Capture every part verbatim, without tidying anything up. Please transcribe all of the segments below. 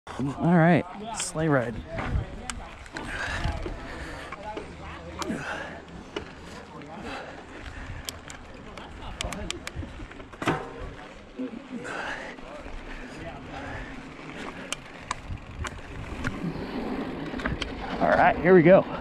All right, sleigh ride. All right, here we go.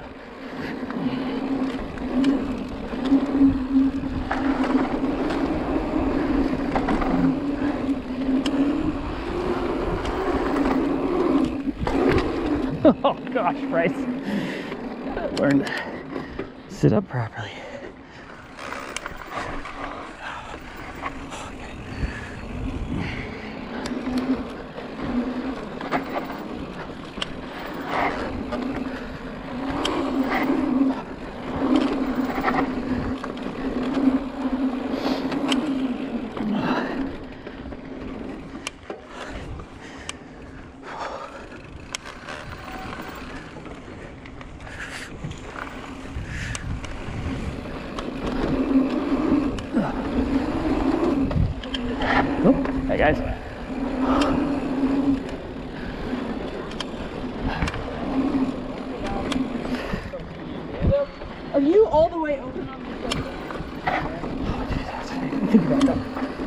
Oh gosh, Bryce. Learn to sit up properly. Oh, hey guys. Are you all the way open on this side? Think about that.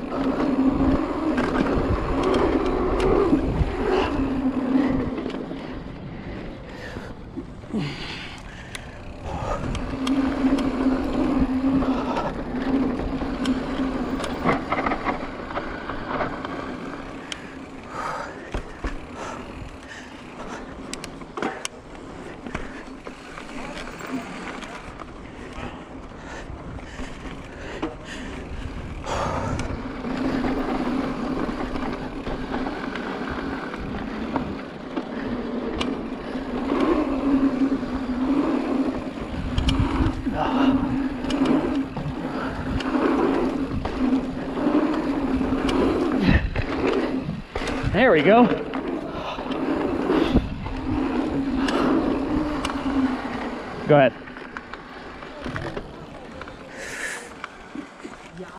There we go. Go ahead.